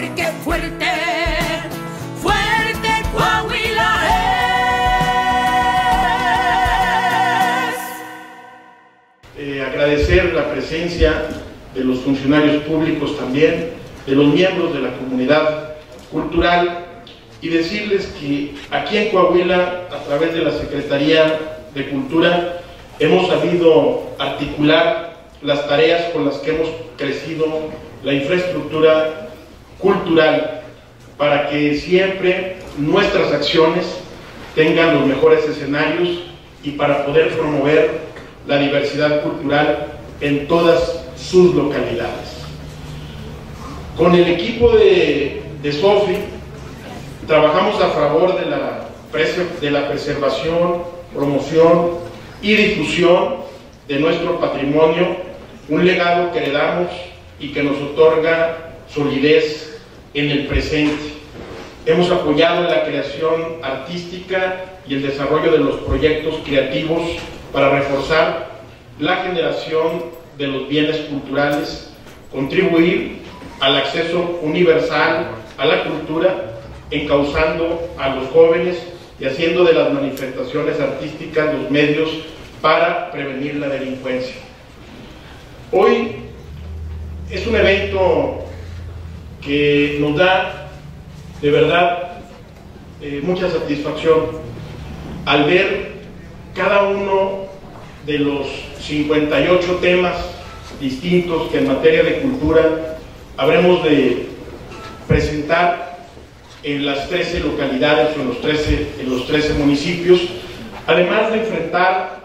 porque fuerte, fuerte Coahuila es. Agradecer la presencia de los funcionarios públicos también, de los miembros de la comunidad cultural, y decirles que aquí en Coahuila, a través de la Secretaría de Cultura, hemos sabido articular las tareas con las que hemos crecido la infraestructura cultural para que siempre nuestras acciones tengan los mejores escenarios y para poder promover la diversidad cultural en todas sus localidades. Con el equipo de SOFI trabajamos a favor de la preservación, promoción y difusión de nuestro patrimonio, un legado que heredamos y que nos otorga solidez en el presente. Hemos apoyado la creación artística y el desarrollo de los proyectos creativos para reforzar la generación de los bienes culturales, contribuir al acceso universal a la cultura, encauzando a los jóvenes y haciendo de las manifestaciones artísticas los medios para prevenir la delincuencia. Hoy es un evento que nos da de verdad mucha satisfacción al ver cada uno de los 58 temas distintos que en materia de cultura habremos de presentar en las 13 localidades o en los 13 municipios, además de enfrentar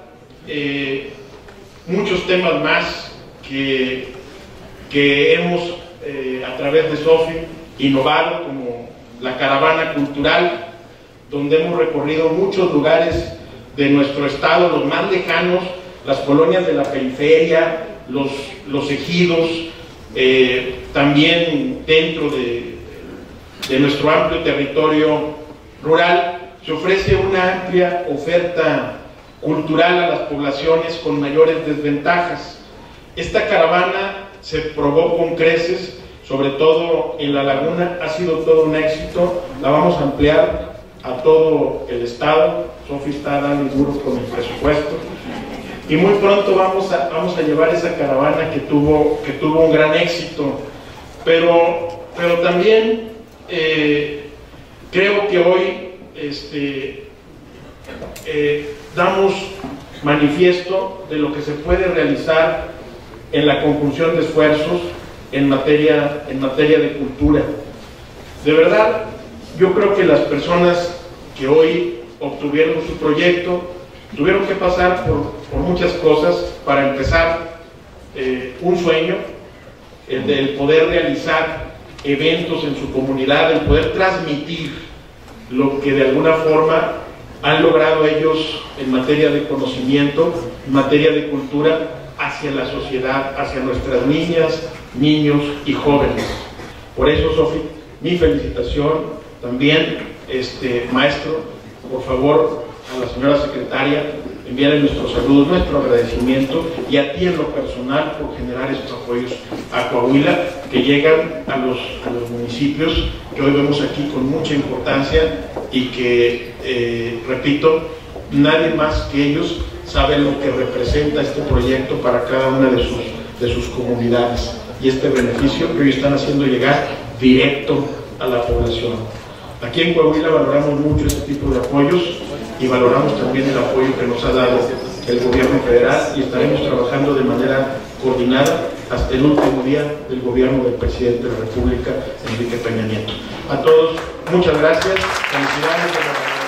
muchos temas más que hemos a través de SOFI innovado, como la caravana cultural, donde hemos recorrido muchos lugares de nuestro estado, los más lejanos, las colonias de la periferia, los ejidos, también dentro de nuestro amplio territorio rural. Se ofrece una amplia oferta cultural a las poblaciones con mayores desventajas. Esta caravana se probó con creces, sobre todo en la laguna, ha sido todo un éxito. La vamos a ampliar a todo el estado. SOFI está dando duro con el presupuesto y muy pronto vamos a llevar esa caravana que tuvo un gran éxito, pero también creo que hoy damos manifiesto de lo que se puede realizar en la conjunción de esfuerzos en materia de cultura. De verdad, yo creo que las personas que hoy obtuvieron su proyecto tuvieron que pasar por muchas cosas. Para empezar, un sueño, el de poder realizar eventos en su comunidad, el poder transmitir lo que de alguna forma han logrado ellos en materia de conocimiento, en materia de cultura, hacia la sociedad, hacia nuestras niñas, niños y jóvenes. Por eso, SOFI, mi felicitación. También, maestro, por favor, a la señora secretaria, enviarle nuestros saludos, nuestro agradecimiento, y a ti en lo personal por generar estos apoyos a Coahuila que llegan a los municipios que hoy vemos aquí con mucha importancia y que, repito, nadie más que ellos sabe lo que representa este proyecto para cada una de sus comunidades y este beneficio que hoy están haciendo llegar directo a la población. Aquí en Coahuila valoramos mucho este tipo de apoyos y valoramos también el apoyo que nos ha dado el gobierno federal, y estaremos trabajando de manera coordinada hasta el último día del gobierno del presidente de la República, Enrique Peña Nieto. A todos, muchas gracias, felicidades.